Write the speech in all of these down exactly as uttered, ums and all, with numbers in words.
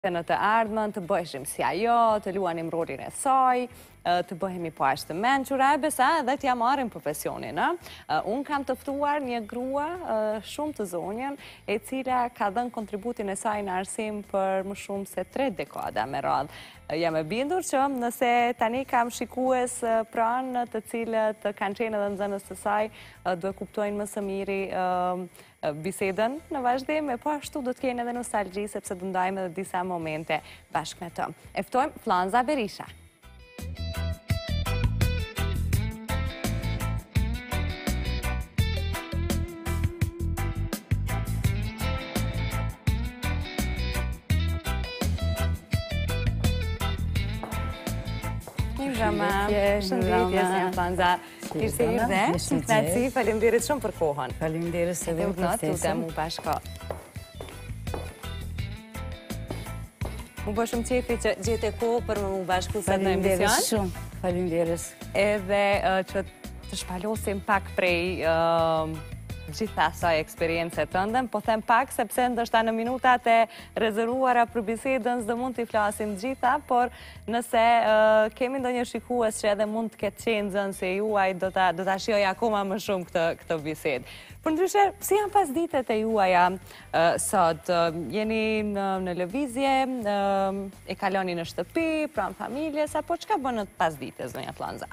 në të ardhmen të bëheshim si ajo, të luanim rolin e saj, të bëhemi po ashtë të menqura, e besa edhe t'ja marim profesionin. Unë kam të ftuar një grua shumë të zonjën, e cila ka dhënë kontributin e saj në arsim për më shumë se tre dekada me radhë. Jam e bindur që nëse tani kam shikues pranë të cilët kanë qenë edhe nxënës të saj, duhet kuptojnë më së miri bisedën në vazhdim, e po ashtu do të kenë edhe nostalgji, sepse do ndajmë edhe disa momente bashkë me të. E ftojmë Flanza Berisha. Shëndetje, se jam Flanza. Mirë se erdhe, shumë knaqësi, faleminderit shumë për kohën. Faleminderit se dhe më të mu bashko. Mu bë shumë qefi që gjete kohë për më mu bashku sot në emision. Faleminderit shumë, faleminderit. Edhe që të shpalosim pak prej gjitha saj eksperiencet të ndëm, po them pak sepse ndështë në minutat e rezervuara për bisedën s'do mund t'i flasim gjitha, por nëse kemi ndo një shikues që edhe mund të ketë qenë zënë se juaj, do t'a shioj akoma më shumë këtë bisedë. Për ndryshe, si janë pas ditet e juaja sot? Jeni në lëvizje, e kaloni në shtëpi, pranë familjes, apo çka bën në pas dites, zonja Flanza?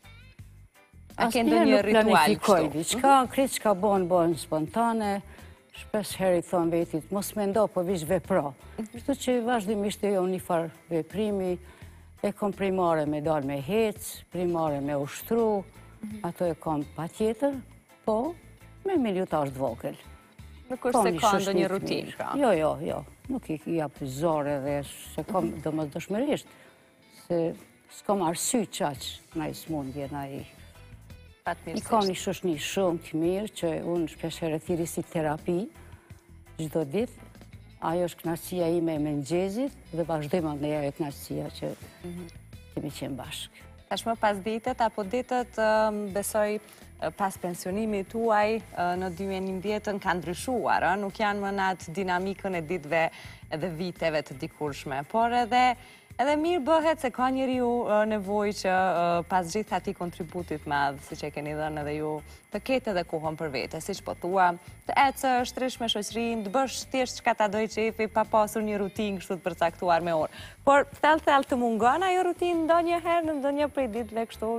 A ke ndonjë një ritual kështu? Qka, kretë qka bon, bon spontane, shpesh heri thonë vetit, mos me ndo, po vish vepro. Kështu që vazhdimisht e jo një farë veprimi, e kom primare me dalë me hec, primare me ushtru, ato e kom pa tjetër, po me miljutar të vogël. Nuk është se ka ndonjë rutinë, pra? Jo, jo, jo, nuk i jap zore dhe se kom do më dëshmërisht, se s'kom arsy qaq na i smundje, na i... I ka një shoshni shumë të mirë që unë shpesh herë thiri si terapi çdo ditë. Ajo është kënaqësia ime e mëngjesit dhe vazhdojmë me ajo kënaqësia që kemi qenë bashkë. Tashmë pas ditët apo ditët besoj pas pensionimit tuaj në dy mijë e njëmbëdhjetë ka ndryshuar, nuk janë më në atë dinamikën e ditëve edhe viteve të dikurshme, por edhe Edhe mirë bëhet se ka njeriu nevojë që pas gjithë atij kontributit madh, siç e keni dhënë edhe ju, të ketë edhe kohën për vete, siç po thua, të ecësh, të rish me shoqërinë, të bësh thjesht çka ta doj qefi pa pasur një rutinë kështu të përcaktuar me orë. Por thellë thellë të mungon ajo rutinë ndonjëherë në ndonjë prej ditëve kështu?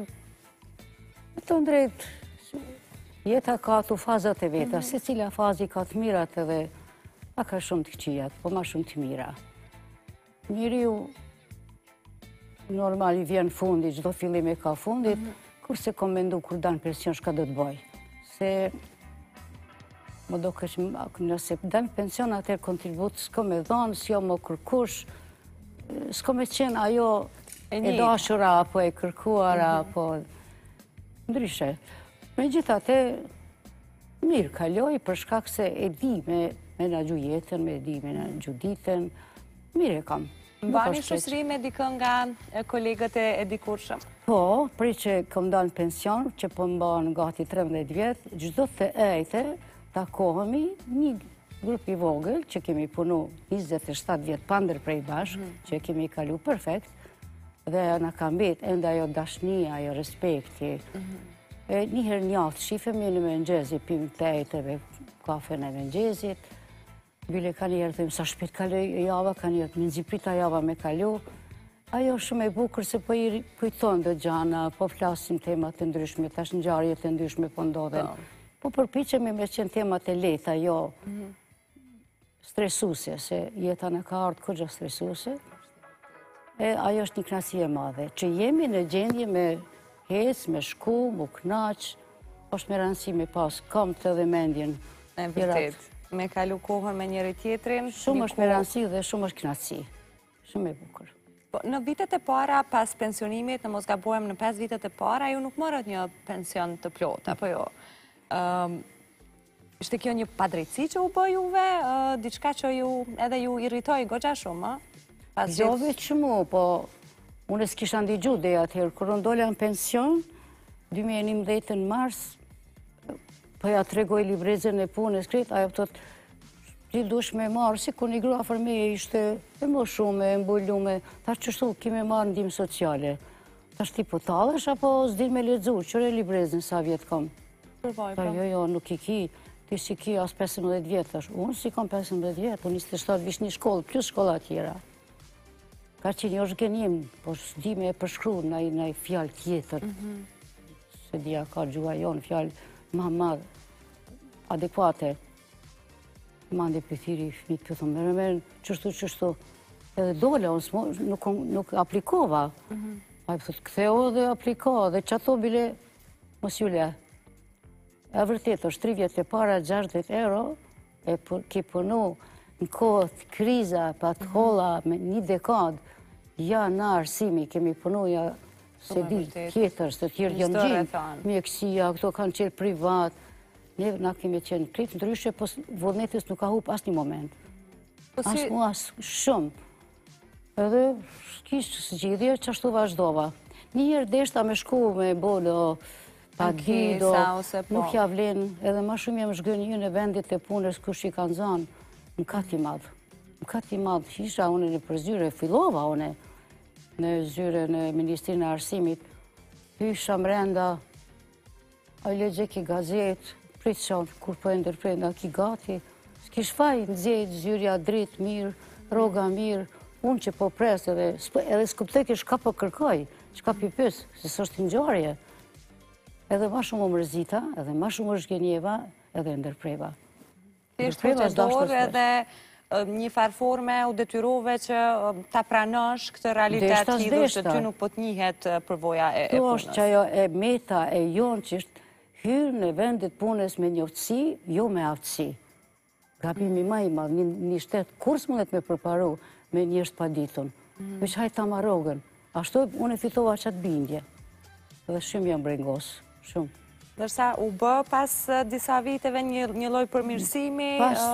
Me të drejtë, jeta ka ato fazat e veta, secila fazë ka të mirat edhe pa ka shumë të këqijat, po ma shumë të mira. Njeriu normal i vjen fundi, çdo fillim e ka fundit, kurse kom mendu kur dan pension shka do të bëj. Se më do kësh, nëse dan pension atër kontribut s'ko me dhonë, s'jo më kërkush, s'ko me qenë ajo e dashura, apo e kërkuara, apo ndryshe. Me gjithate, mirë kaloj për shkak se e di me na gju jetën, me di me na gju ditën, mirë e kam. Mbani shoqëri me dikën nga kolegët e dikurshëm? Po, pri që kom dalë në pension, që po mban gati trembëdhjetë vjetë, çdo të ejte takohemi një grup i vogël që kemi punu njëzet e shtatë vjetë pandër prej bashkë, që kemi kalu perfekt, dhe na ka mbet ende ajo dashnia, ajo respekti. Njëherë njaftë shifemi në mëngjezi, pim të ejteve kafen e mëngjezit, bile ka njerë të sa shpet kaloj java, ka njerë të mëndziprita java me kalu. Ajo shumë e bukur se po i kujton dhe gjana, po flasim temat të ndryshme, tash në gjarjet të ndryshme po ndodhen. Po përpiqemi me qenë temat e leta, jo stresuse, se jeta në ka ardhë kërgjë stresuse. E ajo është një knasi e madhe, që jemi në gjendje me hes, me shku, mu knaq, është me rëndësi me pas kam të dhe mendjen. E vërtet. Me kalu kohën me njëri tjetrin. Shumë është me rëndësi dhe shumë është knaqësi. Shumë e bukur. Në vitet e para, pas pensionimit, në mos gabuem në pesë vitet e para, ju nuk morët një pension të plot, apo jo? Ishte kjo një padrejtësi që u bë juve, diçka që ju edhe ju irritoj goxha shumë, a? Jo vetë që mu, po unë s'kisha ndigju dhe atëherë, kër unë dolla në pension, dy mijë e njëmbëdhjetë në mars, po ja tregoj librezën e punës kretë, ajo pëtot ti dush me marë, si ku një grua fërmeje ishte e më shume, e mbullume, ta qështu kime marë ndimë sociale. Ta shti po talësh, apo s'din me ledzu, qëre librezin sa vjetë kom. Ta jo, jo, nuk i ki, ti si ki as pesëmbëdhjetë vjetë, unë si kom pesëmbëdhjetë vjetë, unë njëzet e shtatë vish një shkollë, plus shkolla tjera. Ka që një është genim, po s'di me e përshkru në i fjallë tjetër. Se dhja ka gjua jonë, fjallë ma madhë, adekuate. Mandi për thiri fmit për thëmë, mërë mërë, qështu, qështu. Edhe dole, unë nuk aplikova. A i pëthët, këtheo dhe aplika, dhe që ato bile, mos ju le. E vërtet, është tri vjetë e para, gjashtëdhjetë euro, e ki punu në kohët kriza, pa të holla, me një dekad, ja në arsimi, kemi punu, ja se di tjetër, së të tjerë janë gjimë, mjekësia, këto kanë qenë privat, ne na kemi qenë kritë, ndryshe, po vullnetis nuk ka hup asë një moment. Asë mu asë shumë. Edhe kishë së gjithje që ashtu vazhdova. Njërë deshta me shku me bolë, pa gido, nuk javlen, edhe ma shumë jem shgën një në vendit e punës kush i kanë zanë, në kati madhë. Në kati madhë, isha une në përzyre, fillova une në zyre në Ministrinë e Arsimit, isha mrenda, a i legje ki gazet, pritë shanë, kur po e ndërprenda ki gati, s'kish faj në zjetë, zyrja dritë, mirë, roga mirë, unë që po presë edhe s'kuptoj kish ka po kërkoj, që ka pipës, se së është njërje. Edhe ma shumë më mërzita, edhe ma shumë më shgenjeva, edhe ndërpreva. Ti është procedor edhe një farforme u detyrove që ta pranosh këtë realitet lidhur që ty nuk po të njihet përvoja e punës. Tu është që ajo e meta e jonë që është hyrë në vendit punës me njoftësi, jo me aftësi. Gabimi ma i madhë, një shtetë, kur s'mundet me përparu me njështë pa ditun, veç hajtë ta marogën. Ashtu unë e fitova qatë bindje. Dhe shumë jam brengosë, shumë. Dërsa u bë pas disa viteve një loj përmirësimi?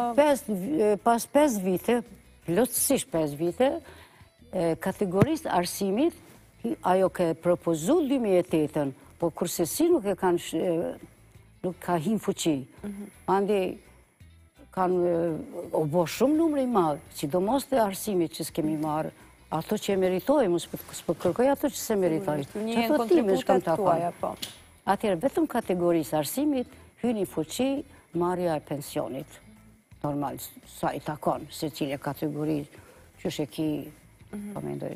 Pas pes vite, plotësisht pes vite, kategorisë arsimit, ajo ke propozu dy mijë e tetën, po kurse si nuk e kanë, nuk ka him fuqi. Andi kanë o bo shumë numre i madhë, që do mos të arsimit që s'kemi marë, ato që e meritojmë, s'po kërkoj ato që se meritojmë. Një e në kontributet tuaja, po. Atëherë, vetëm kategorisë arsimit, hyni fuqi marja e pensionit. Normal, sa i takon, se cilje kategori, që shë ki, po mendoj,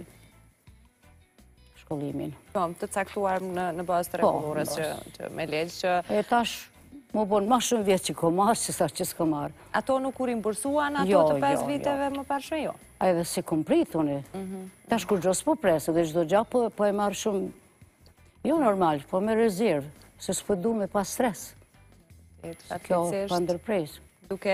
shkollimin. Po, të caktuar në bazë të regulores që me legjë që... E tash, më bon ma shumë vjetë që ko marë, që sa që s'ko marë. Ato nuk u rimbursuan ato të pes viteve më parshme jo? A edhe se kom pritë, une. Tash kur gjos po presë, dhe gjdo gja po e marë shumë, jo normal, po me rezervë, se s'po du me pas stres. Kjo pa ndërprejsë. Duke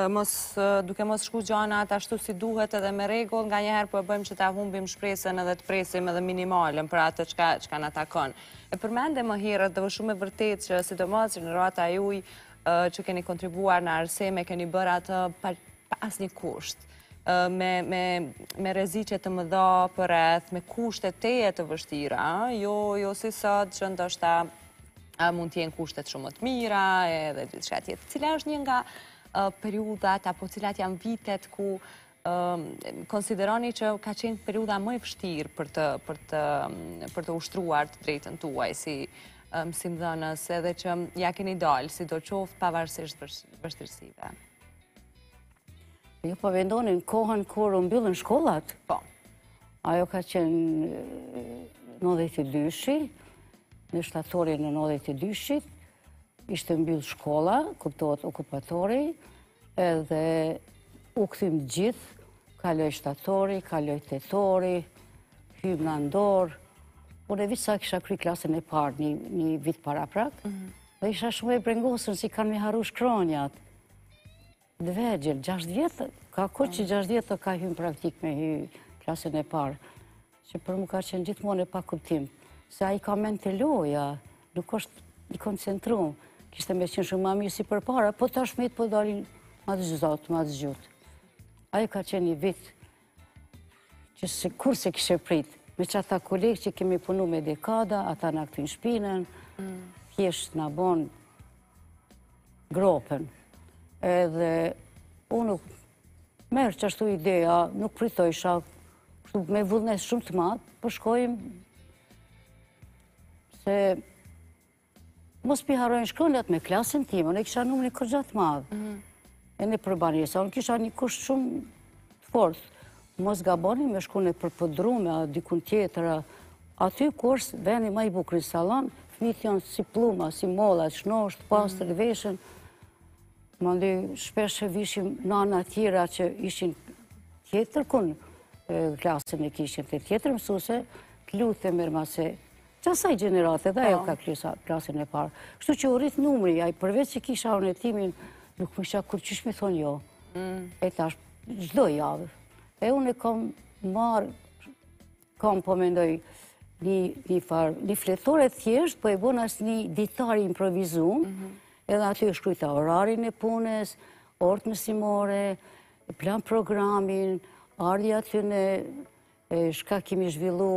mos shku gjanat ashtu si duhet edhe me regull, nga njëherë po e bëjmë që ta humbim shpresën edhe të presim edhe minimalën për atë që ka në takon. E përmende më herët dhe vë shumë e vërtet që sidomos që në rata juj që keni kontribuar në arsime, keni bërë atë pa asnjë kusht, me rreziqe të mëdha për rreth, me kushte teje të vështira, jo si sot që ndoshta mund t'jenë kushtet shumë të mira edhe gjithçka tjetër. Cila është një nga periudat apo cilat janë vitet ku konsideroni që ka qenë periuda më e vështirë për të ushtruar të drejtën tuaj si mësimdhënës edhe që ja keni dalë, si do qoftë pavarësisht vështirësive? Jo, po vendonin kohën kur u mbyllën shkollat. Po. Ajo ka qenë nëntëdhjetë e dy-shi, në shtatorin në nëntëdhjetë e dy-shit, ishte mbyllë shkolla, kuptohet okupatori, edhe u këthim gjithë, kaloj shtatori, kaloj tetori, hymë në ndorë. Unë e vitë sa kisha kry klasën e parë, një vit para prak, dhe isha shumë e brengosën si kanë me haru shkronjat. Dhe vegjel, gjashtë vjetë, ka ko që gjashtë vjetë ka hymë praktik me hy klasën e parë, që për mu ka qenë gjithmonë e pa kuptim, se a i ka men të loja, nuk është i koncentrum, kishte me qenë shumë ma mirë si për para, po ta shmet po dalin ma të zhjot, ma të zhjot. A i ka qenë një vit, që se kur se kishe prit, me që ata kolegë që kemi punu me dekada, ata në këtën shpinën, thjesht në bon gropen. Edhe unë Merë që ashtu ideja, nuk pritoj isha me vullnes shumë të madhë, për shkojmë se mos pi harojnë shkronjat me klasin time, unë kisha numrin kërgjat madhë. E në përbanjesa, unë kisha një kusht shumë të fortë. Mos gaboni me shku në përpëdrume, a dikun tjetëra. Aty kurs, veni ma i bukri salon, fëmijët janë si pluma, si molla, shnosht, pastër, veshën. Mandi shpesh e vishim nana tjera që ishin tjetër kun klasën e kishin të tjetër mësuse, të lutë e mërma se që asaj generate, dhe ajo ka klasën e parë. Kështu që u rrit numri, a i përveç që kisha unë e timin, nuk më isha kur qysh mi thonë jo. E tash, gjdo javë. E unë e kom marë, kom po mendoj, një fletore thjesht, po e bon as një ditari improvizum, edhe aty e shkrujta orarin e punës, orët mësimore, plan programin, ardhja aty në shka kemi zhvillu,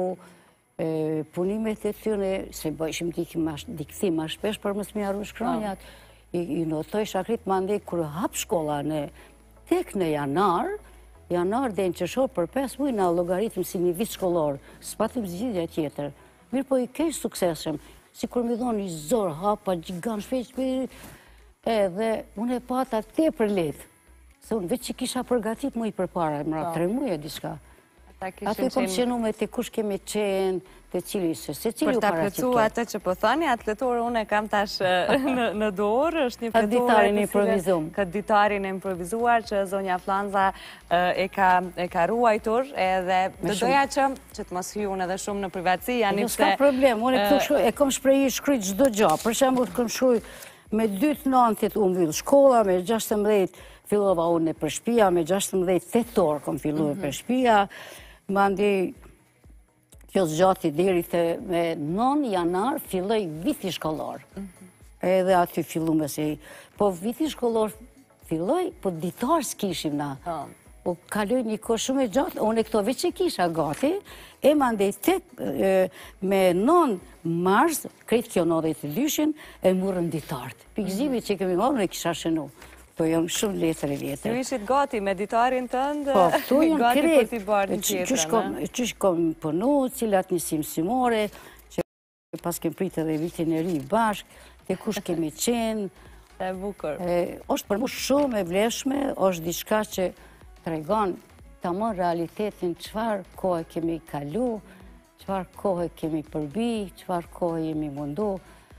punimet e tyne, se bëjshim dikthim ma shpesh për mësë mi arru shkronjat, i notoj shakrit mandi kërë hap shkolla në tek në janar, janar dhe në qëshor për pesë muj në logaritëm si një vit shkollor, s'patëm zgjidhja tjetër. Mirë po i kej sukseshëm, si kur mi dhonë një zorë, hapa, gjigan, shpeq, edhe unë e pata te për letë. Se unë veç që kisha përgatit muj për para, mëra tre muj e diska. Aty kom qenu me të kush kemi qenë, të cili se, se cili u para që ke. Për të apëcu atë që po thani, atë fletore unë e kam tash në dorë, është një fletore... Këtë ditarin e improvizum. Këtë ditarin e improvizuar që zonja Flanza e ka ruajtur, edhe të doja që që të mos hyun edhe shumë në privatësi, janë se... Ska problem, unë e kom shpreji shkryt gjdo gja, për shemë të kom shkruj me dytë nëntit u mbyllë shkolla, me gjashtëmbëdhjetë fillova unë e për shpia, me gjashtëmbëdhjetë tetor kom fillu e për shpia. Mandi, kjo zgjati deri të me nëntë janar filloj viti shkollor. Edhe aty fillu me se, po viti shkollor filloj, po ditar s'kishim na. Po kaloj një kohë shumë e gjatë, unë e këto veç e kisha gati, e mandi tek me nëntë mars, kretë kjo nëntë të dyshin, e murën ditartë. Pikëzimi që kemi marrë, e kisha shënu. Po jam shumë letër e letër. Ju ishit gati me ditarin tëndë, po, tu jam gati për t'i bërë një tjetërën. Qysh kom pënu, cilat një simësimore, që pas kem pritë edhe vitin e ri bashk, të kush kemi qenë. E bukur. Oshtë për mu shumë e vleshme, është diçka që të regon të amon realitetin qëfar kohë kemi kalu, qëfar kohë kemi përbi, qëfar kohë jemi mundu.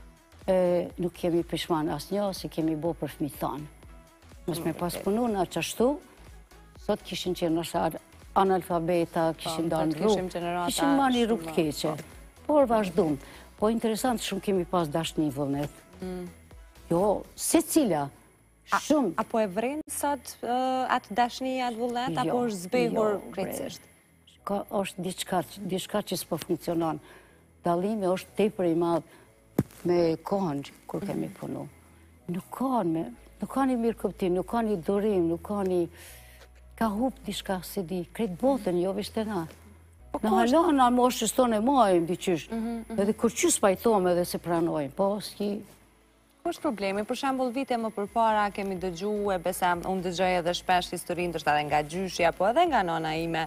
Nuk kemi pishman asë një, se kemi bo për fmi tanë. Nësë me pas punu në qashtu, sot kishin qenë nështë analfabeta, kishin dalë në rrugë, kishin ma një rrugë të keqe. Por vazhdum, po interesant shumë kemi pas dashni vullnet. Jo, se cila, shumë. Apo e vrenë sot atë dashni atë vullnet, apo është zbehur krejtësisht? është diçka që s'po funksionon. Dalimi është tepër i madhë me kohën kur kemi punu. Nuk kohën me... Nuk ka një mirë këptim, nuk ka një dorim, nuk ka një... Ka hup diçka se di, krejt botën, jo vishte na. Në halon, në moshës tonë e mojmë, diqysh. Edhe kur qys pajtojmë edhe se pranojmë, po s'ki... Ko është problemi? Për shambull vite më përpara kemi dëgju e besa, unë dëgjoj edhe shpesh historinë, dështë edhe nga gjyshi, apo edhe nga nona ime,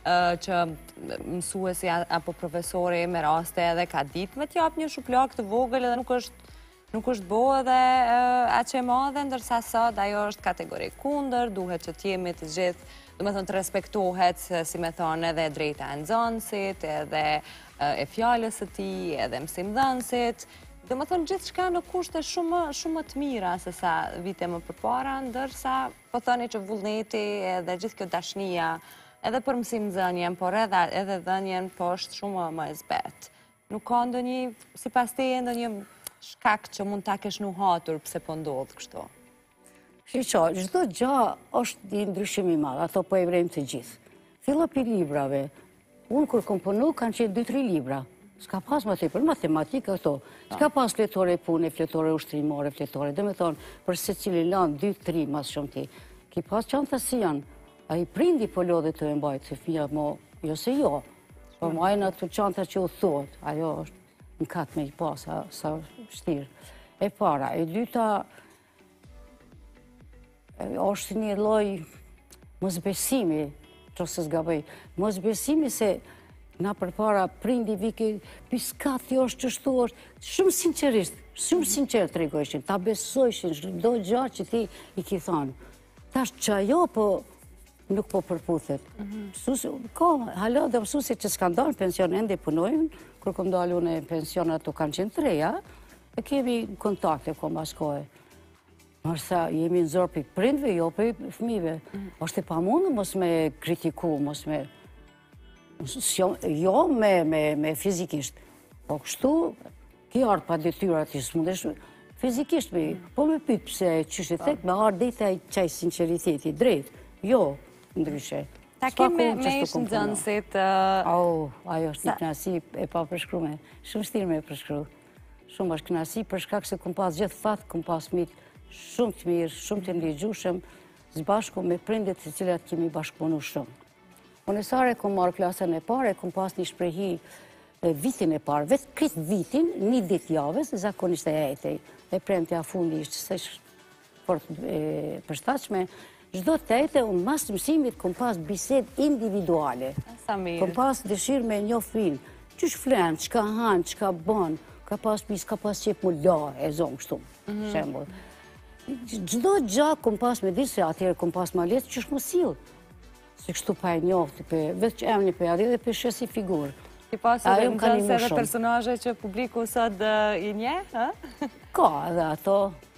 që mësuesi apo profesori me raste edhe ka ditë me t'jap një shuplak të vogël edhe nuk është Nuk është bo edhe atë që e madhe, ndërsa sot ajo është kategori kunder, duhet që t'jemi të gjithë, du me thonë të respektohet, si me thonë, edhe drejta e nëzënsit, edhe e fjallës të ti, edhe mësim dhënsit. Du me thonë gjithë shka në kushte shumë të mira, se sa vite më përpara, ndërsa po thoni që vullneti edhe gjithë kjo dashnia, edhe për mësim dhënjen, por edhe dhënjen po është shumë më e zbet. Nuk ka ndë një, si pas te ndë një shkak që mund t'a kesh nuhatur pëse po ndodhë kështu? Shqo, gjdo gja është një ndryshim i madhë, ato po e vrejmë të gjithë. Filla për librave, unë kur komponu kanë qenë dy tri libra. S'ka pas ma të për matematika këto. S'ka pas fletore pune, fletore ushtrimore, fletore. Dhe me thonë, për se cili lanë, dy tri mas shumë ti. Ki pas qanta si janë, a i prindi po lodhe të e mbajtë, se fija mo, jo se jo. Po majnë atë qanta që u thot, ajo është në katë me i pasa, sa shtirë. E para, e dyta, është një loj mosbesimi, që se s'gabej, mosbesimi se na përpara prindi viki, piskati është qështu është, shumë sinqerisht, shumë sinqer të regojshin, ta besojshin, do gjatë që ti i ki thonë. Tash që ajo po nuk po përputhet. Ka, hala dhe mësusit që s'kan dalë pension ende punojnë, kur kom dalë unë e pension ato kanë qenë treja, e kemi kontakte kom baskoje. Mërsa jemi në zorë për prindve, jo për fëmive. Është e pa mundë mos me kritiku, mos me... Jo me fizikisht, po kështu, ki ardë pa detyra ti s'mundesh, fizikisht me, po me pytë pëse qështë e thek, me ardë dhe taj qaj sinceriteti, drejt, jo, ndryshe. Ta kemi me ishë në zënësit... Au, ajo është një knasi e pa përshkrume, shumë shtirë me përshkru. Shumë është knasi, përshkak se këm pas gjithë fatë, këm pas mitë shumë të mirë, shumë të ndihgjushëm, zbashku me prindet të cilat kemi bashkëpunu shumë. Unë e sare këm marrë klasën e pare, këm pas një shprehi vitin e parë, vetë këtë vitin, një dit javës, zakonisht e ejtej, e premtja fundi ishtë se fort përstachme, gjdo të ejte, unë mas të mësimit këm pas bised individuale. Këm pas dëshirë me një finë, qësh flenë, qka hanë, qka banë, ka pas mis, ka pas qep mu la, e zonë kështu, shembol. Gjdo gjak këm pas me disë, se atyre këm pas ma letë, qësh më silë. Se kështu pa e njofti, vetë që emni për adhe dhe për shesi figurë. Ti pasë dhe në gjënës edhe personaje që publiku sot i nje? Ka edhe ato,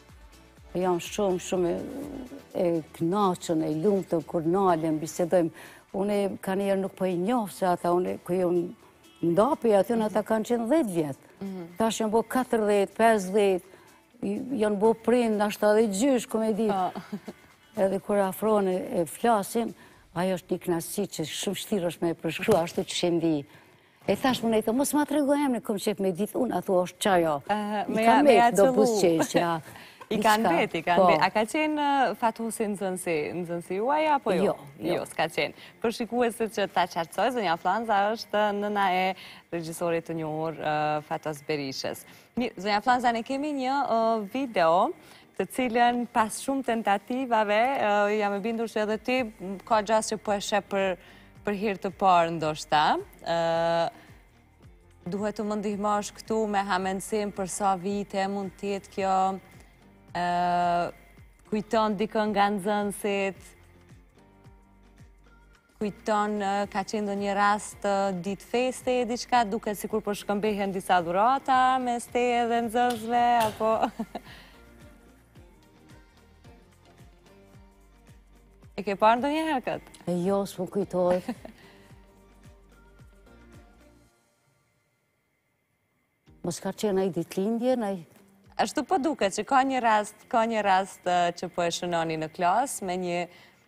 jam shumë, shumë e knaqën, e lumëtën, kur nalëm, bisedojmë. Une ka njerë nuk për i njofë, se ata une, ku ju ndapi, aty në ata kanë qenë dhjetë vjetë. Ta është janë bo katërdhjetë, pesëdhjetë, janë bo prind, ashtë edhe gjysh, ku me ditë. Edhe kur afrone e flasim, ajo është një knasi që shumë shtirë është me përshkru, ashtu që shendi. E thash më nejtë, mos ma të rego emni, kom qep me ditë unë, ato është qajo. I ka metë do busqeshja. I kanë bet, i kanë bet. A ka qenë Fatusi në zënësi juaj, apo jo? Jo, s'ka qenë. Për shikuesit që ta qartësoj, Zonja Flanza është nëna e regjisorit të njohur Fatos Berishës. Zonja Flanza, ne kemi një video të cilën pas shumë tentativave, jam e bindur që edhe ti ka gjas që po e shep për hir të parë ndoshta. Duhet të më ndihmosh këtu me hamendësim për sa vite mund tjetë kjo, kujton dikën nga nxënësit, kujton ka qenë ndonjë rast ditë feste, diçka, duket sikur po shkëmbehen disa dhurata mes teje dhe nxënësve, apo... E ke parë ndonjëherë këtë? E jo, s'më kujtoj. Mos ka qenë ai ditëlindje, ai... Ashtu po duket që ka një rast, ka një rast që po e shënoni në klasë me një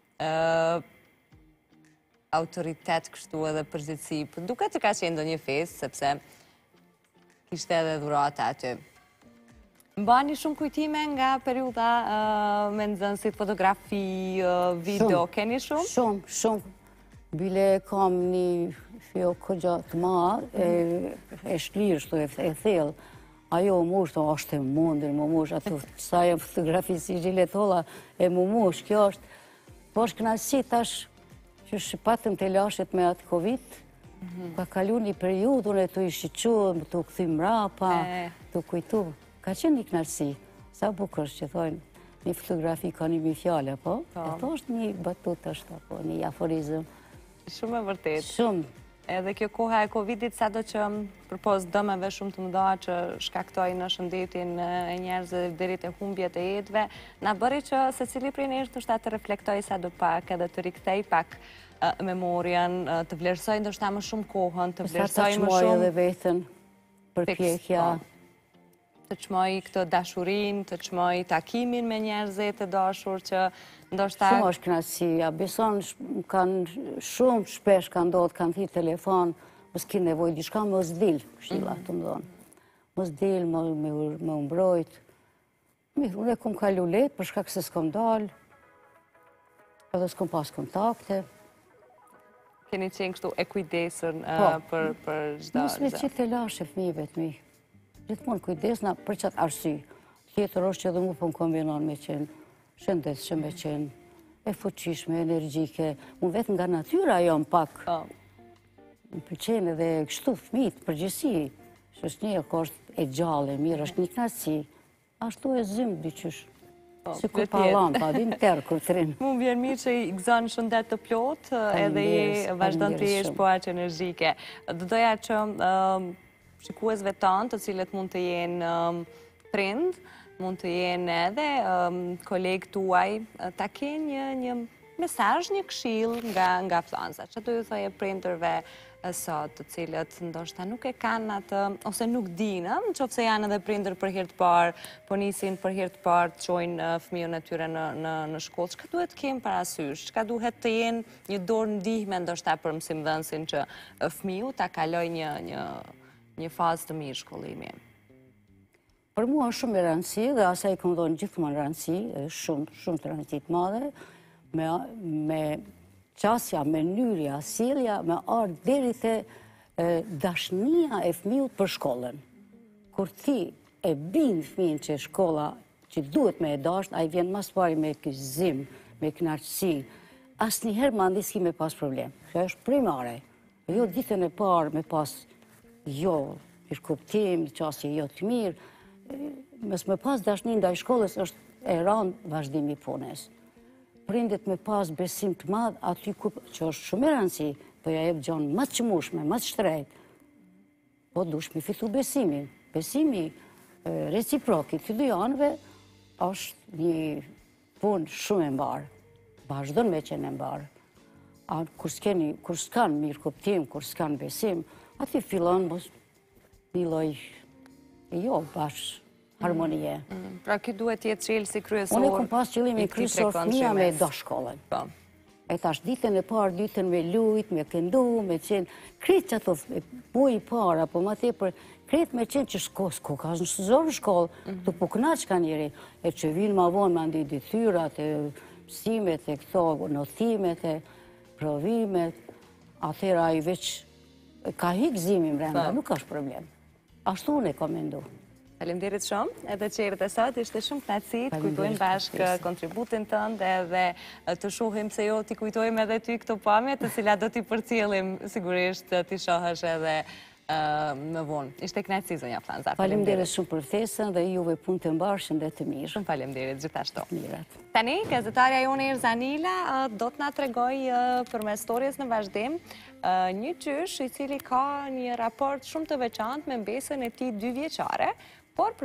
autoritet kështu edhe përgjithësi. Po duket që ka qenë ndonjë festë, sepse kishte edhe dhurata aty. Mbani shumë kujtime nga periudha me nxënësit, fotografi, video, keni shumë? Shumë, shumë. Bile kam një fjo këgja të ma, e shlirë, shtu e thellë. Ajo më mushë, është e mundir, më mushë, ato sa jem fotografi si gjilet holla, e më mushë, kjo është. Po është knasi tash, që shqipatëm të lashet me atë Covid, ka kalu një periudhën e të i shqiqu, të u këthim mrapa, të u kujtu. Ka qenë një knasi, sa bukër që thojnë, një fotografi ka një mi fjale, po? E to është një batut është, po, një aforizëm. Shumë e vërtet. Shumë. Edhe kjo koha e Covidit, sa do që përpos dëmeve shumë të mëdha që shkaktoj në shëndetin e njerëzve deri te humbjet e jetëve, na bëri që se cili prej nesh ndoshta të reflektoj sa do pak edhe të rikthej pak memorien, të vlerësoj ndoshta më shumë kohën, të vlerësoj më shumë edhe veten, përpjekja, të çmoj këtë dashurin, të çmoj takimin me njerëzve të dashur që ndoshta... Shumë është knatësia, beson kanë shumë shpesh kanë ndodhë, kanë thirë telefon, mos ki nevoj, diçka mos dil, këshilla të më dhonë. Mos dil, me umbrojt. Mirë, unë e kom kalu letë, për shkak se s'kom dalë, edhe s'kom pas kontakte. Keni qenë kështu e kujdesën për çdo... Mos me qitë të lashe fëmijëve të mi. Gjithmonë kujdesna për qatë arsy. Tjetër është që edhe mu po më kombinon me qenë shëndetshëm, me qenë e fuqishme, energjike. Unë vetë nga natyra jam pak, më pëlqen edhe kështu fëmijët, përgjithësi. Shoqënia ka është e gjallë, e mirë, është një knatësi. Ashtu e zymë dyqysh. Si kur pa lampa, din tërë kur të rinë. Mu vjen mirë që i gëzon shëndet të plot, edhe i vazhdon të jesh po aq energjike. Do doja që shikuesve tanë, të cilët mund të jenë prind, mund të jenë edhe kolegë tuaj, ta kenë një mesazh, një këshill nga Fllonza. Që do ju thoje prindërve sot, të cilët ndoshta nuk e kanë atë, ose nuk dinë, nëse janë edhe prindër për herë të parë, po nisin për herë të parë të çojnë fëmijën e tyre në shkollë, çka duhet të kenë parasysh? Çka duhet të jenë një dorë ndihme ndoshta për mësimdhënësin që fëmiu ta kalojë një një një fazë të mirë shkollimi? Për mua është shumë e rëndësi dhe asaj i kam dhënë gjithmonë rëndësi, shumë shumë të rëndësi të madhe, me me qasja, mënyrja, sjellja, me ardhë deri te dashnia e fëmijët për shkollën. Kur ti e bind fëmijën që shkolla që duhet me e dasht, ai vjen mas pari me gëzim, me kënaqësi. Asnjëherë mandi s'ki me pas problem. Kjo është primare. Jo ditën e parë me pas jo mirëkuptim, qasje jo të mirë. Mes me pas dashni ndaj shkollës është e rëndë vazhdimi i punës. Prindet me pas besim të madh aty ku që është shumë e rëndësi, po ja jep gjanë më të çmueshme, më të shtrejtë. Po dush me fitu besimin. Besimi reciprok i të dy anëve është një punë shumë e mbarë. Vazhdon me qenë e mbarë. Kur s'keni, kur s'kan mirëkuptim, kur s'kan besim, aty fillon mos një lloj jo bash harmonie. Pra kjo duhet jetë qëllësi kryesor. Unë e kom pas qëllimin kryesor fëmia me do shkollën. E tash ditën e parë, ditën me lujt, me këndu, me qenë, kretë që ato muaj i parë, apo ma tepër, kretë me qenë që s'ko, s'ko ka në zorë shkollë, të po knaq ka njeri, e që vinë ma vonë ma ndi detyrat, e mësimet, e këto notimet, e provimet, atëra i veç ka hikëzimi mrenda, nuk është problem. Ashtu unë e kom mendu. Faleminderit shumë, edhe çerët e sot, ishte shumë kënaqësi të kujtojmë bashkë kontributin tënd edhe të shohim se jo t'i kujtojmë edhe ty këto pamje, të cilat do t'i përcjellim sigurisht t'i shohësh edhe më vonë. Ishte kënaqësi zonja Fllonza. Faleminderit shumë për ftesën dhe juve punë të mbarë, shëndet të mirë. Shumë faleminderit gjithashtu. Mirat. Tani, gazetarja jone Irzanila do të na tregoj përmes storjes në vazhdim një qysh i cili ka një raport shumë të veçantë me mbesën e tij dy vjeçare, por